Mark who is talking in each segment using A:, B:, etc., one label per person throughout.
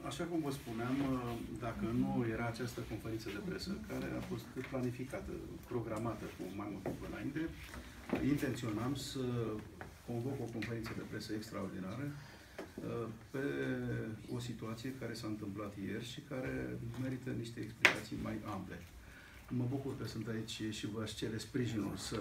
A: Așa cum vă spuneam, dacă nu era această conferință de presă, care a fost planificată, programată cu mai mult timp înainte, intenționam să convoc o conferință de presă extraordinară pe o situație care s-a întâmplat ieri și care merită niște explicații mai ample. Mă bucur că sunt aici și v-aș cere sprijinul să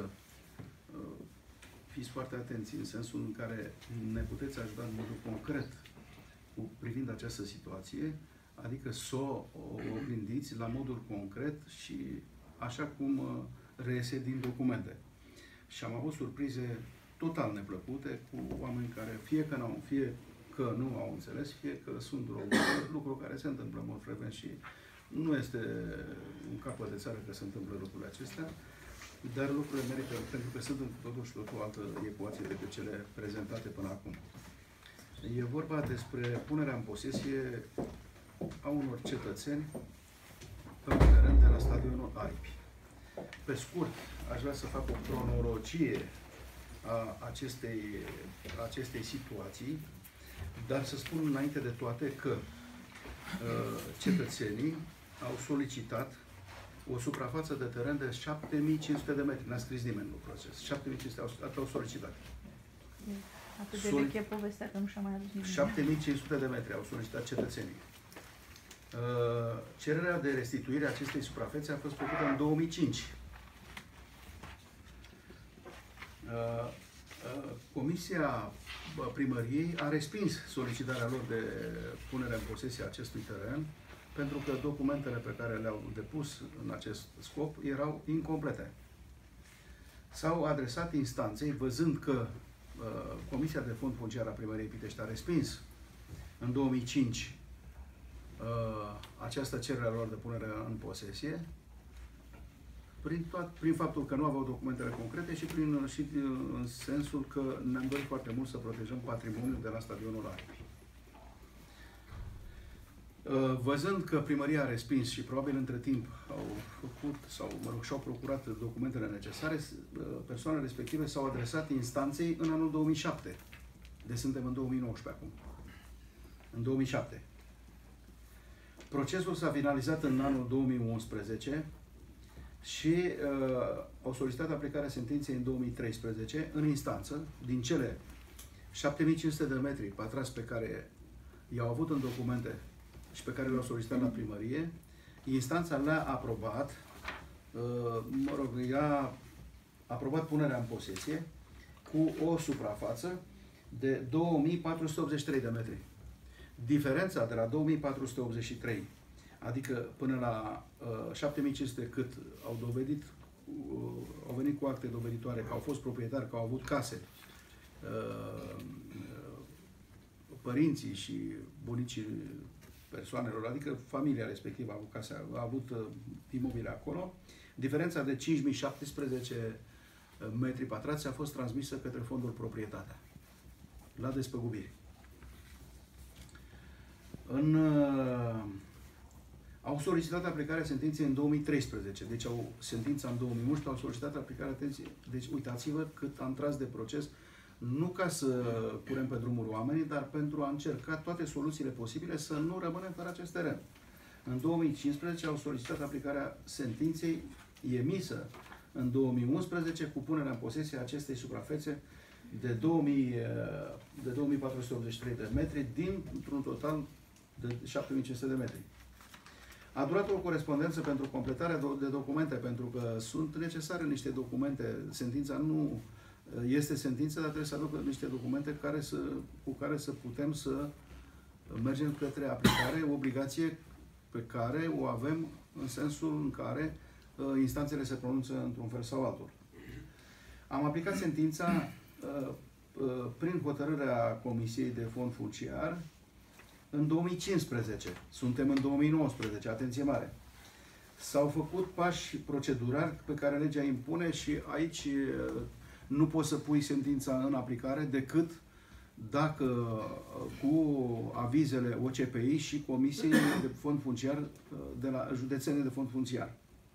A: fiți foarte atenți în sensul în care ne puteți ajuta în modul concret privind această situație, adică să o oglindiți la modul concret și așa cum reiese din documente. Și am avut surprize total neplăcute cu oameni care fie că nu au înțeles, fie că sunt lucruri care se întâmplă în mod frecvent și nu este un capăt de țară că se întâmplă lucrurile acestea, dar lucrurile merită, pentru că sunt totuși o altă ecuație decât cele prezentate până acum. E vorba despre punerea în posesie a unor cetățeni pe un teren de la stadionul Aripi. Pe scurt, aș vrea să fac o cronologie a acestei situații, dar să spun înainte de toate că cetățenii au solicitat o suprafață de teren de 7500 de metri. N-a scris nimeni în lucrul acesta. 7500 au solicitat.
B: Atât de veche povestea că nu și-a mai adus nimeni.
A: 7500 de metri au solicitat cetățenii. Cererea de restituire a acestei suprafețe a fost făcută în 2005. Comisia Primăriei a respins solicitarea lor de punere în posesie a acestui teren, pentru că documentele pe care le-au depus în acest scop erau incomplete. S-au adresat instanței, văzând că Comisia de Fond Funciar a Primăriei Pitești a respins în 2005 această cerere a lor de punere în posesie, prin faptul că nu aveau documentele concrete și în sensul că ne-am dorit foarte mult să protejăm patrimoniul de la stadionul Aripi. Văzând că primăria a respins și probabil între timp au făcut sau, și-au procurat documentele necesare, persoanele respective s-au adresat instanței în anul 2007. Deci suntem în 2019 acum. În 2007. Procesul s-a finalizat în anul 2011 și au solicitat aplicarea sentinței în 2013 în instanță. Din cele 7500 de metri pătrați pe care i-au avut în documente și pe care le-au solicitat la primărie, instanța le-a aprobat, i-a aprobat punerea în posesie cu o suprafață de 2483 de metri. Diferența de la 2483, adică până la 7500 cât au dovedit, au venit cu acte doveditoare că au fost proprietari, că au avut case, părinții și bunicii persoanelor, adică familia respectivă a avut case, a avut imobile acolo. Diferența de 5017 metri pătrați a fost transmisă către fondul proprietatea, la despăgubiri. Au solicitat aplicarea sentinței în 2013, deci sentința în 2011, au solicitat aplicarea atenției. Deci uitați-vă cât am tras de proces, nu ca să punem pe drumul oamenii, dar pentru a încerca toate soluțiile posibile să nu rămânem fără acest teren. În 2015 au solicitat aplicarea sentinței emisă în 2011 cu punerea în posesie a acestei suprafețe de 2483 de metri dintr-un total de 7500 de metri. A durat o corespondență pentru completarea de documente, pentru că sunt necesare niște documente. Sentința nu este sentință, dar trebuie să aducă niște documente cu care să putem să mergem către aplicare, o obligație pe care o avem în sensul în care instanțele se pronunță într-un fel sau altul. Am aplicat sentința prin hotărârea Comisiei de Fond Funciar în 2015. Suntem în 2019, atenție mare. S-au făcut pași procedurali pe care legea impune și aici nu poți să pui sentința în aplicare decât dacă cu avizele OCPI și Comisiei de Fond Funciar de la județene de fond funciar.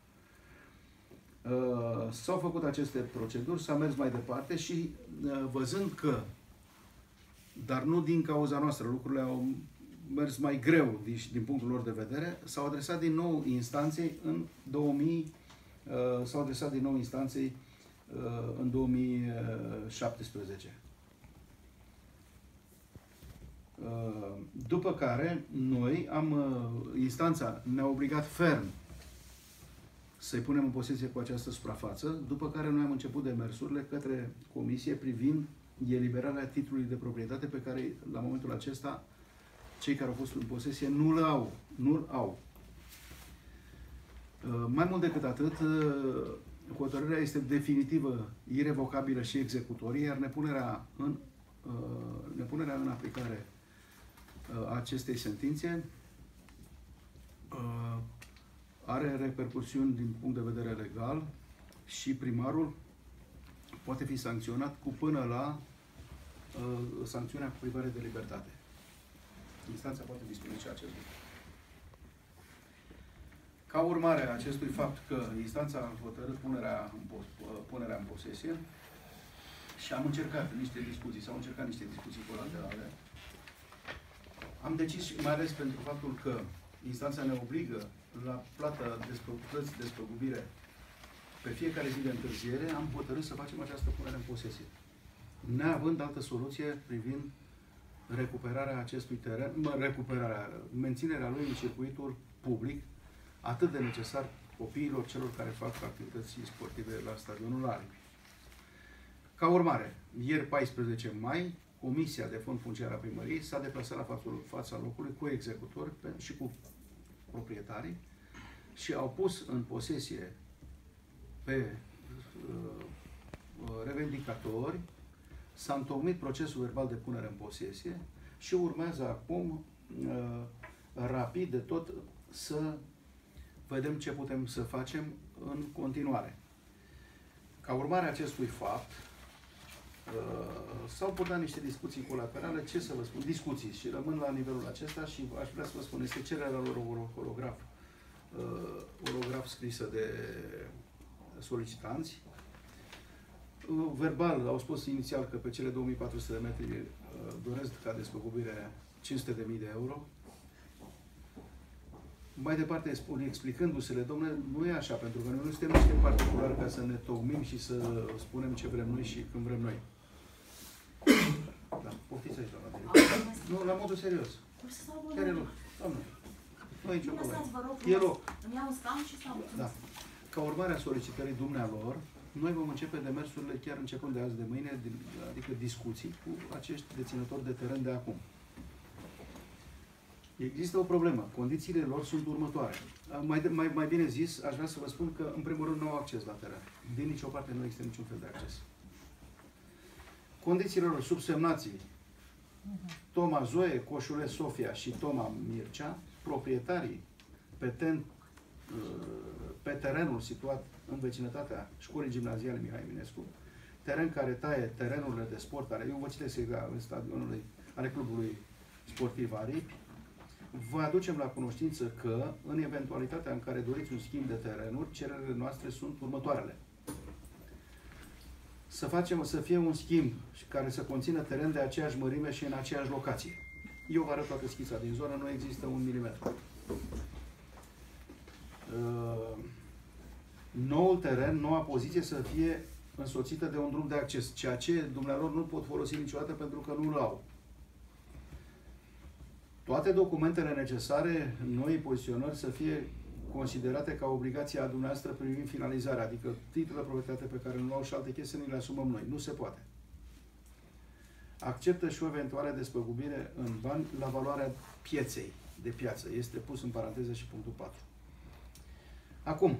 A: S-au făcut aceste proceduri, s-a mers mai departe și văzând că, dar nu din cauza noastră, lucrurile mers mai greu din punctul lor de vedere, s-au adresat din nou instanței în 2017. După care noi instanța ne-a obligat ferm să-i punem în posesie cu această suprafață, după care noi am început demersurile către comisie privind eliberarea titlului de proprietate pe care, la momentul acesta, cei care au fost în posesie nu-l au. Mai mult decât atât, hotărârea este definitivă, irevocabilă și executorie, iar nepunerea în aplicare a acestei sentințe are repercusiuni din punct de vedere legal și primarul poate fi sancționat cu până la sancțiunea cu privare de libertate. Instanța poate dispune și acest lucru. Ca urmare a acestui fapt că instanța a hotărât punerea în posesie și am încercat niște discuții colaterale, am decis, mai ales pentru faptul că instanța ne obligă la plata plăți despăgubire pe fiecare zi de întârziere, am hotărât să facem această punere în posesie. Neavând altă soluție privind recuperarea acestui teren, menținerea lui în circuitul public, atât de necesar copiilor celor care fac activități sportive la stadionul Aripi. Ca urmare, ieri 14 mai, Comisia de Fond Funciar a Primăriei s-a deplasat la fața locului cu executori și cu proprietarii și au pus în posesie pe revendicatori, s-a întocmit procesul verbal de punere în posesie și urmează acum, rapid de tot, să vedem ce putem să facem în continuare. Ca urmare a acestui fapt, s-au purtat niște discuții colaterale, ce să vă spun, discuții și rămân la nivelul acesta și aș vrea să vă spun, este cererea lor orograf scrisă de solicitanți. Verbal au spus inițial că pe cele 2400 de metri doresc ca despăgubire 500.000 de euro. Mai departe spun, explicându-se-le, domnule, nu e așa, pentru că noi nu suntem niște particulari ca să ne tocmim și să spunem ce vrem noi și când vrem noi. Da, poftiți aici, doamna director. Nu, la modul serios. Chiar e loc. Doamne, nu e nicio problemă. E loc.
C: Îmi iau un scaun și stau.
A: Da. Ca urmare a solicitării dumnealor, noi vom începe demersurile chiar începând de azi de mâine, adică discuții cu acești deținători de teren de acum. Există o problemă. Condițiile lor sunt următoare. Mai bine zis, aș vrea să vă spun că, în primul rând, nu au acces la teren. Din nicio parte nu există niciun fel de acces. Condițiile lor, subsemnații, Toma Zoe, Coșule Sofia și Toma Mircea, proprietarii pe terenul situat în vecinătatea școlii gimnaziale Mihai Eminescu, teren care taie terenurile de sport ale, eu vă citesc exact, stadionului, ale clubului sportiv Aripi, vă aducem la cunoștință că, în eventualitatea în care doriți un schimb de terenuri, cererile noastre sunt următoarele. Să fie un schimb care să conțină teren de aceeași mărime și în aceeași locație. Eu vă arăt toată schița din zonă, nu există 1 milimetru. Noul teren, noua poziție să fie însoțită de un drum de acces, ceea ce dumnealor nu pot folosi niciodată pentru că nu-l au. Toate documentele necesare, noi poziționări, să fie considerate ca obligația a dumneavoastră privind finalizarea, adică titlul de proprietate pe care nu au și alte chestii, ni le asumăm noi. Nu se poate. Acceptă și o eventuală despăgubire în bani la valoarea pieței de piață. Este pus în paranteză și punctul 4. Acum,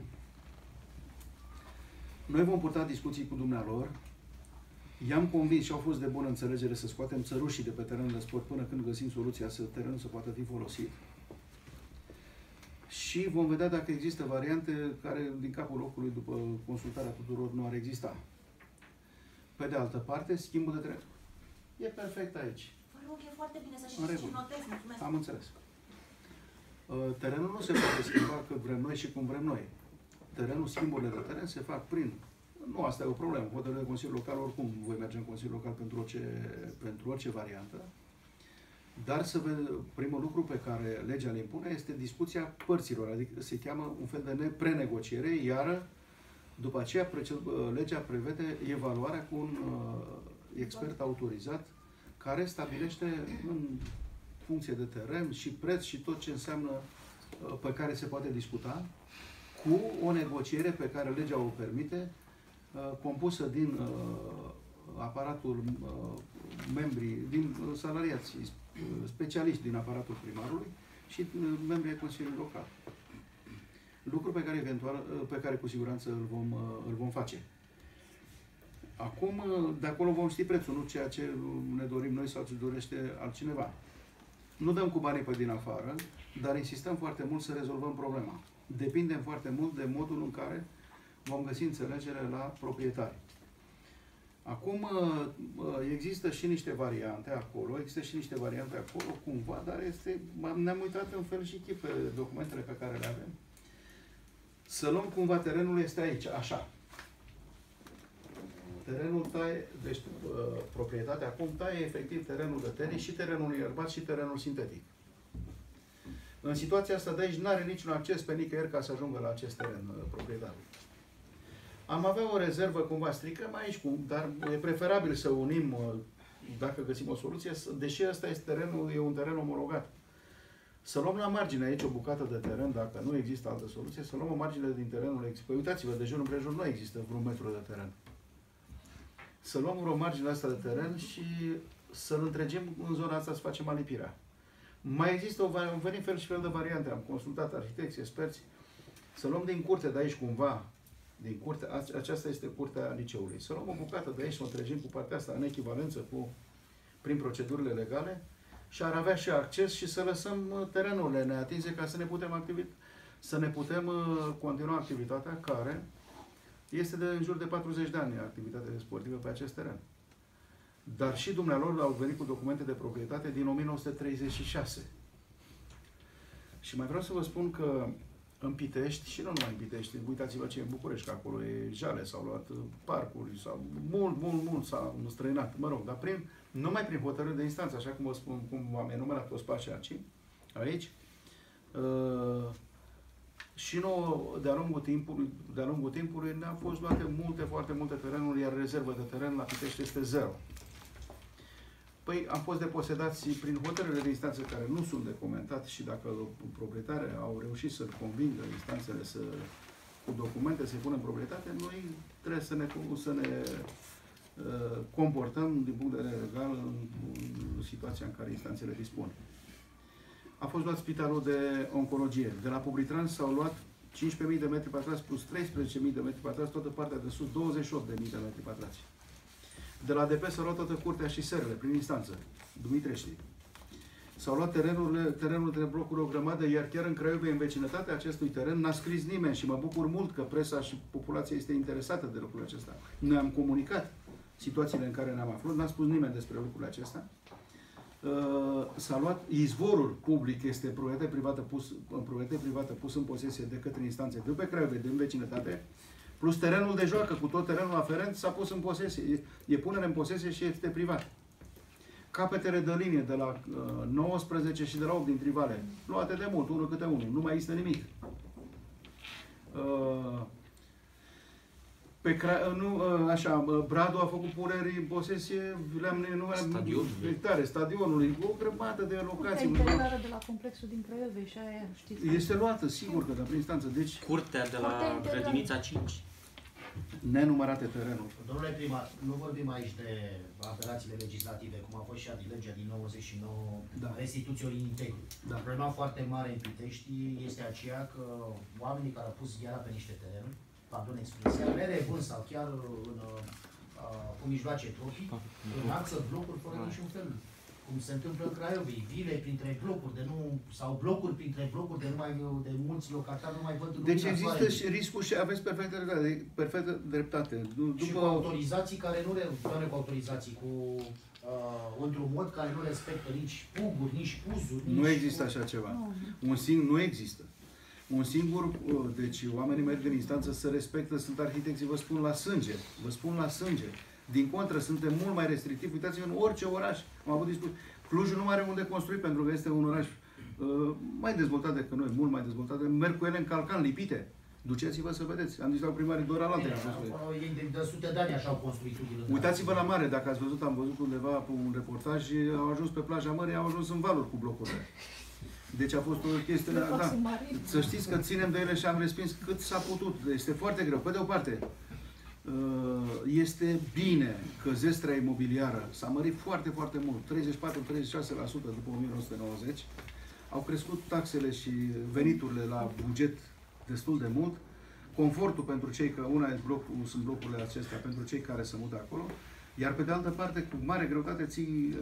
A: noi vom purta discuții cu dumnealor. I-am convins și au fost de bună înțelegere să scoatem țărușii de pe terenul de sport până când găsim soluția să terenul să poată fi folosit. Și vom vedea dacă există variante care, din capul locului, după consultarea tuturor, nu ar exista. Pe de altă parte, schimbul de teren. E perfect aici.
C: Vă rog, e foarte bine să știți și notez. Mulțumesc.
A: Am înțeles. Terenul nu se poate schimba cât vrem noi și cum vrem noi. Terenul, schimburile de teren se fac prin... Nu, asta e o problemă. Hotărâre de Consiliul Local, oricum voi merge în Consiliul Local pentru orice variantă. Dar primul lucru pe care legea îl impune este discuția părților, adică se cheamă un fel de prenegociere, iar după aceea legea prevede evaluarea cu un expert autorizat care stabilește în funcție de teren și preț și tot ce înseamnă pe care se poate discuta, cu o negociere pe care legea o permite, compusă din aparatul membrii, din salariații, specialiști din aparatul primarului și membrii ai Consiliului Local. Lucru pe care cu siguranță îl vom face. Acum, de acolo vom ști prețul, nu ceea ce ne dorim noi sau ce dorește altcineva. Nu dăm cu banii pe din afară, dar insistăm foarte mult să rezolvăm problema. Depindem foarte mult de modul în care vom găsi înțelegere la proprietari. Acum, există și niște variante acolo, cumva, dar ne-am uitat în fel și chip pe documentele pe care le avem. Să luăm cumva terenul este aici, așa. Terenul taie, deci proprietatea acum taie efectiv terenul de tenis și terenul ierbat și terenul sintetic. În situația asta de aici nu are niciun acces pe nicăieri ca să ajungă la acest teren proprietarul. Am avea o rezervă, cumva stricăm aici, dar e preferabil să unim, dacă găsim o soluție, deși ăsta este terenul, e un teren omologat. Să luăm la margine aici o bucată de teren, dacă nu există altă soluție, să luăm o margine din terenul. Păi uitați-vă, de jur împrejur nu există vreun metru de teren. Să luăm o margine asta de teren și să-l întregim în zona asta, să facem alipirea. Mai există venit fel și fel de variante. Am consultat arhitecți, experți. Să luăm din curte de aici cumva, din curte, aceasta este curtea liceului. Să luăm o bucată de aici, să o întregim cu partea asta în echivalență prin procedurile legale și ar avea și acces și să lăsăm terenurile neatinse ca să ne putem continua activitatea care este de în jur de 40 de ani activitatea sportivă pe acest teren. Dar și dumnealor au venit cu documente de proprietate din 1936. Și mai vreau să vă spun că în Pitești, și nu numai în Pitești, uitați-vă ce e în București, că acolo e jale, s-au luat parcuri, sau mult s-a înstrăinat, mă rog, dar numai prin hotărâri de instanță, așa cum vă spun, cum am enumerat toți pașii aici, și nouă, de-a lungul timpului, ne-au fost luate foarte multe terenuri, iar rezerva de teren la Pitești este 0. Păi am fost deposedați prin hotărârile de instanță care nu sunt documentate și dacă proprietarii au reușit să convingă instanțele cu documente să-i pună în proprietate, noi trebuie să ne comportăm din punct de vedere legal în situația în care instanțele dispun. A fost luat spitalul de oncologie. De la Publitrans s-au luat 15.000 de metri pătrați plus 13.000 de metri pătrați, toată partea de sus, 28.000 de metri pătrați. De la DP s-au luat toată curtea și serele, prin instanță, Dumitrești. S-au luat terenul de blocuri o grămadă, iar chiar în Craiova, în vecinătatea acestui teren, n-a scris nimeni și mă bucur mult că presa și populația este interesată de lucrul acesta. Noi am comunicat situațiile în care ne-am aflat, n-a spus nimeni despre lucrurile acestea. S-a luat izvorul public, este proprietate privată pus în posesie de către instanțe de pe Craiova, din vecinătate, plus terenul de joacă, cu tot terenul aferent, s-a pus în posesie. E punere în posesie și este privat. Capetele de linie de la 19 și de la 8 din Trivale, luate de mult, unul câte unul, nu mai există nimic. Bradu a făcut puneri în posesie, le-am enumerat hectare, stadionului, o grămadă de locații.
B: Curtea interioară de la complexul din Craiova și aia, știți?
A: Este luată, sigur că, dar prin instanță. Deci,
D: curtea de la grădinița 5.
A: Nenumărate terenuri.
E: Domnule primar, nu vorbim aici de apelațiile legislative, cum a fost și legea din 99,
A: da.
E: Restituției integru. Da. Problema foarte mare în Pitești este aceea că oamenii care au pus gheara pe niște terenuri, pardon expresia, le revând sau chiar cu mijloace proprii, înalță blocuri fără niciun fel. Cum se întâmplă în Craiova, vile printre blocuri, sau blocuri printre blocuri de mulți locatari, nu mai văd.
A: Deci există și riscul și aveți perfectă dreptate.
E: Și cu autorizații care nu cu autorizații, cu într-un mod care nu respectă nici puguri, nici puzuri.
A: Nu există așa ceva. Nu există. Un singur, deci oamenii merg în instanță să respectă, sunt arhitecții, vă spun la sânge. Din contră, suntem mult mai restrictivi. Uitați-vă în orice oraș. Am avut discuții. Clujul nu are unde construi pentru că este un oraș mai dezvoltat decât noi, mult mai dezvoltat. Merg cu ele în calcan, lipite. Duceți-vă să vedeți. Am zis la primarii doar alante.
E: Ei de sute de ani așa au construit utilă.
A: Uitați-vă la mare, dacă ați văzut, am văzut undeva pe un reportaj, au ajuns pe plaja mării, au ajuns în valuri cu blocurile. Deci a fost o chestie, da. Să știți că ținem de ele și am respins cât s-a putut. Este foarte greu. Pe de o parte, este bine că zestrea imobiliară s-a mărit foarte, foarte mult, 34-36% după 1990. Au crescut taxele și veniturile la buget destul de mult. Confortul pentru cei, că sunt blocurile acestea pentru cei care se mută acolo, iar pe de altă parte, cu mare greutate ții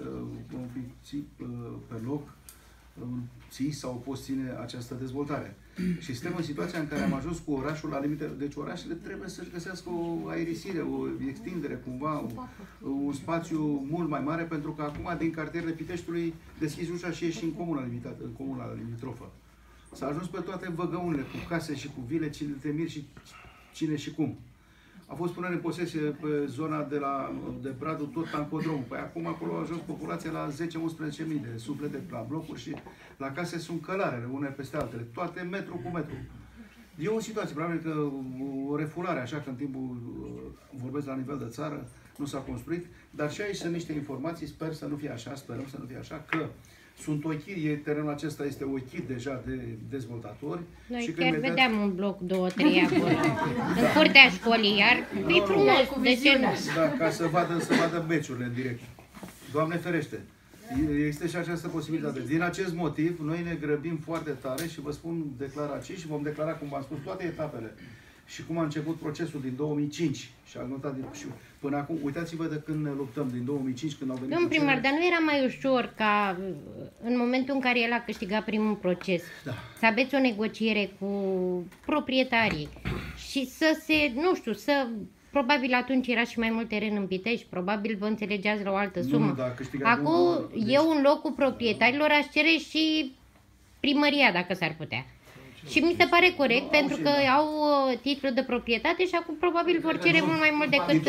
A: pe loc, ții sau poți ține această dezvoltare. Și suntem în situația în care am ajuns cu orașul la limite. Deci orașele trebuie să-și găsească o aerisire, o extindere, cumva, un spațiu mult mai mare, pentru că acum din cartierele Piteștiului deschizi ușa și ieși în comuna limitrofă. S-a ajuns pe toate văgăunile, cu case și cu vile, cine te miri și cine și cum. A fost punere în posesie pe zona de Bradu, tot tancodromul. Păi acum acolo a ajuns populația la 10-11.000 de suplete la blocuri și la case sunt călarele, une peste altele, toate metru cu metru. E o situație, probabil că o refulare, așa că în timpul, vorbesc la nivel de țară, nu s-a construit, dar și aici sunt niște informații, sper să nu fie așa, sperăm să nu fie așa, că sunt ochii, terenul acesta este ochit deja de dezvoltatori.
F: Noi
A: și
F: chiar vedeam un bloc 2-3 acolo, în curtea școlii, iar e frumos, de ce nu?
A: Da, ca să vadă meciurile în direct. Doamne ferește! Este și această posibilitate. Din acest motiv, noi ne grăbim foarte tare și vă spun declarații și vom declara, cum v-am spus, toate etapele. Și cum a început procesul din 2005 și a notat și până acum, uitați-vă de când ne luptăm, din 2005, când au venit...
F: Domnul primar, dar nu era mai ușor ca în momentul în care el a câștigat primul proces,
A: da,
F: să aveți o negociere cu proprietarii și să se, nu știu, să... Probabil atunci era și mai mult teren în Pitești, probabil vă înțelegeați la o altă sumă. Acum eu în locul proprietarilor aș cere și primăria, dacă s-ar putea. Și mi se pare corect, pentru că au titlul de proprietate și acum probabil vor cere mult mai mult decât...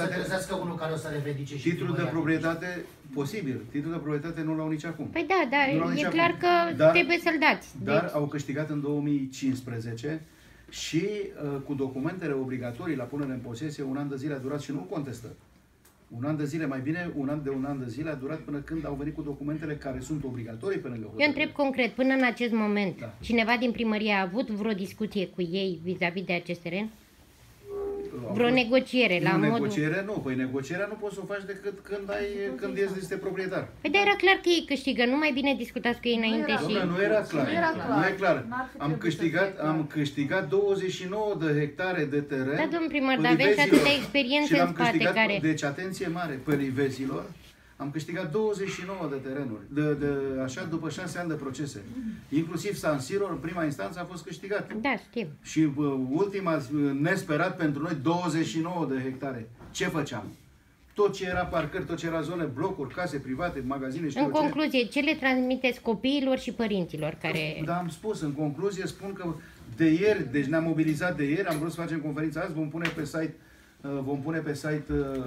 A: Titlul de proprietate, posibil. Titlul de proprietate nu l-au nici acum.
F: Păi da, dar e clar că trebuie să-l dați.
A: Dar au câștigat în 2015 și cu documentele obligatorii la punere în posesie, un an de zile a durat și nu contestă. Un an de zile, mai bine un an de zile a durat până când au venit cu documentele care sunt obligatorii pe lângă hotărâre.
F: Eu întreb concret, până în acest moment, cineva din primărie a avut vreo discuție cu ei vis-a-vis de acest teren? Vreo negociere la modul...
A: Negociere nu, păi negocierea nu poți să o faci decât când este proprietar.
F: Păi dar era clar că ei câștigă, nu mai bine discutați cu ei înainte și...
A: Nu era clar, nu e clar. Am câștigat 29 de hectare de teren.
F: Da, domnul primar, dar avem și atâtea experiențe în spate care...
A: Deci atenție mare, pe livezilor, am câștigat 29 de terenuri, așa după 6 ani de procese. Inclusiv San Siro, în prima instanță, a fost câștigat.
F: Da, știu.
A: Și ultima, nesperat pentru noi, 29 de hectare. Ce făceam? Tot ce era parcări, tot ce era zone, blocuri, case private, magazine...
F: În concluzie, ce le transmiteți copiilor și părinților care...
A: Da, am spus, în concluzie spun că de ieri, deci ne-am mobilizat de ieri, am vrut să facem conferința azi, vom pune pe site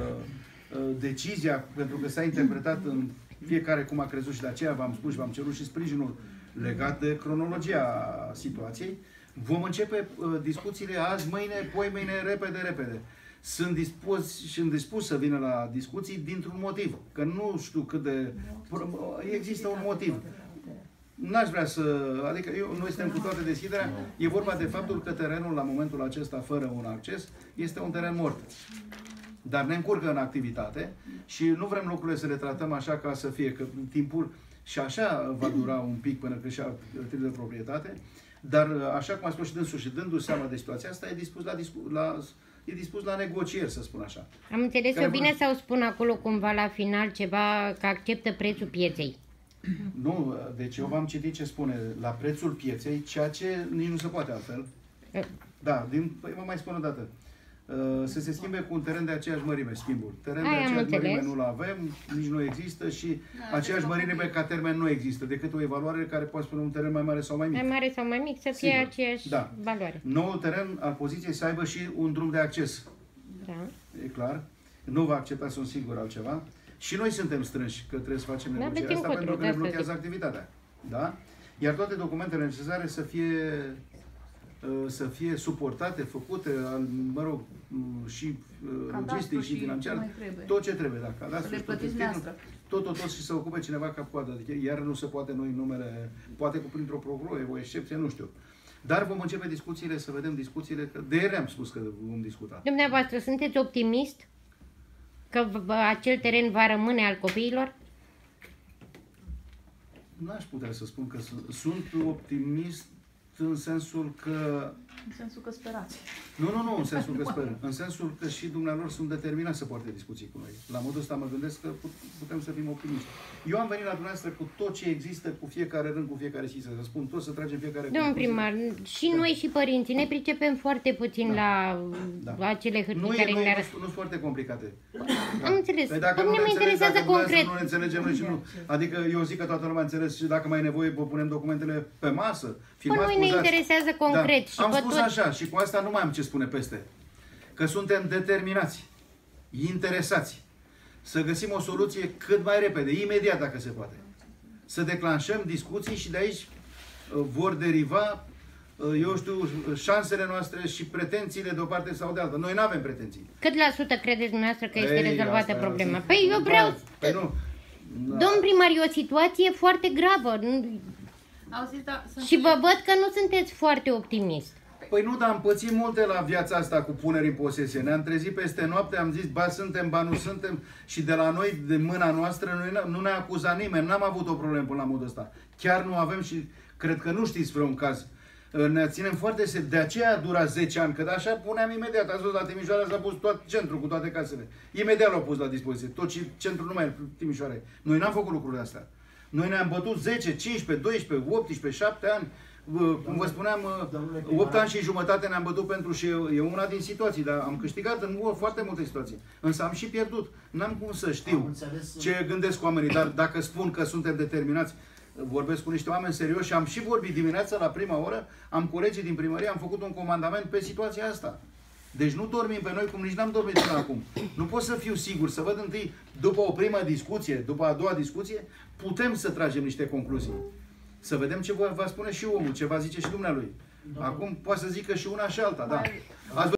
A: decizia, pentru că s-a interpretat în fiecare cum a crezut și de aceea v-am spus și v-am cerut și sprijinul legat de cronologia situației. Vom începe discuțiile azi, mâine, poimâine, repede. Sunt dispus să vină la discuții dintr-un motiv, că nu știu cât de... Există un motiv. N-aș vrea să... Adică noi suntem cu toată deschiderea. E vorba de faptul că terenul, la momentul acesta, fără un acces, este un teren mort. Dar ne încurcă în activitate și nu vrem lucrurile să le tratăm așa ca să fie, că timpul și așa va dura un pic până când și-a titlul de proprietate, dar așa cum a spus și dânsul și dându-și seama de situația asta, e dispus la negocieri, să spun așa.
F: Am înțeles eu bine sau spun acolo cumva la final ceva că acceptă prețul pieței?
A: Nu, deci eu v-am citit ce spune la prețul pieței, ceea ce nici nu se poate altfel. Da, păi vă mai spun o dată. Să se schimbe cu un teren de aceeași mărime, schimbul. Teren de aceeași mărime nu-l avem, nici nu există și aceeași mărime ca termen nu există, decât o evaluare care poate spune un teren mai mare sau mai mic.
F: Mai mare sau mai mic, să fie aceeași valoare.
A: Noul teren al poziției să aibă și un drum de acces.
F: Da.
A: E clar. Nu va accepta, sunt sigur, altceva. Și noi suntem strânși că trebuie să facem
F: Da,
A: negocierea asta pentru că ne
F: de asta
A: blochează
F: zic.
A: activitatea. Da? Iar toate documentele necesare să fie suportate, făcute, mă rog, și logistic și financiar, tot ce trebuie, da, cadastru,
B: le plătiți
A: tot și să ocupe cineva cap-coadă. Adică iar nu se poate noi numele, poate cu printr-o procură, o excepție, nu știu. Dar vom începe discuțiile, să vedem discuțiile, că de ieri am spus că vom discuta.
F: Dumneavoastră, sunteți optimist că acel teren va rămâne al copiilor?
A: N-aș putea să spun că sunt optimist în sensul că...
B: În sensul că sperați.
A: Nu, în sensul că sper. În sensul că și dumnealor sunt determinați să poarte discuții cu noi. La modul ăsta mă gândesc că putem să fim optimiști. Eu am venit la dumneavoastră cu tot ce există, cu fiecare rând, cu fiecare schiță. Să spun tot, să tragem fiecare...
F: Domnul primar, și noi și părinții ne pricepem foarte puțin la acele hârtii care ne arăt.
A: Nu sunt foarte complicate.
F: Am înțeles.
A: Păi dacă
F: Nu mă interesează concret.
A: Nu ne înțelegem noi și nu. Adică eu zic că toată lumea înțeles și dacă mai e nevoie, vă punem documentele pe masă.
F: Păi noi ne interesează concret.
A: Da. Am spus așa și cu asta nu mai am ce spune peste. Că suntem determinați, interesați să găsim o soluție cât mai repede, imediat dacă se poate. Să declanșăm discuții și de aici vor deriva, eu știu, șansele noastre și pretențiile de o parte sau de alta. Noi nu avem pretenții.
F: Cât la sută credeți dumneavoastră că este rezolvată problema? Păi eu vreau...
A: Păi nu.
F: Domn primar, e o situație foarte gravă.
B: Auziți, da,
F: Și vă văd că nu sunteți foarte optimist.
A: Păi nu, dar am pățit multe la viața asta cu puneri în posesie. Ne-am trezit peste noapte, am zis, ba suntem, ba nu suntem, și de la noi, de mâna noastră, noi nu ne-a acuzat nimeni, n-am avut o problemă până la modul ăsta. Chiar nu avem și cred că nu știți vreun caz. Ne ținem foarte serios. De aceea a durat 10 ani, că așa puneam imediat. Ați văzut, la Timișoara s-a pus tot centrul cu toate casele. Imediat l-au pus la dispoziție. Tot și centrul nu mai e Timișoara. Noi n-am făcut lucrurile astea. Noi ne-am bătut 10, 15, 12, 18, 7 ani. Cum vă spuneam, 8 ani și jumătate ne-am bătut pentru și e una din situații, dar am câștigat în foarte multe situații. Însă am și pierdut. N-am cum să știu ce gândesc oamenii, dar dacă spun că suntem determinați, vorbesc cu niște oameni serioși și am și vorbit dimineața la prima oră, am colegii din primărie, am făcut un comandament pe situația asta. Deci nu dormim pe noi cum nici n-am dormit până acum. Nu pot să fiu sigur, să văd întâi, după o primă discuție, după a doua discuție, putem să tragem niște concluzii. Să vedem ce va spune și omul, ce va zice și dumnealui. Acum poate să zică și una și alta, da.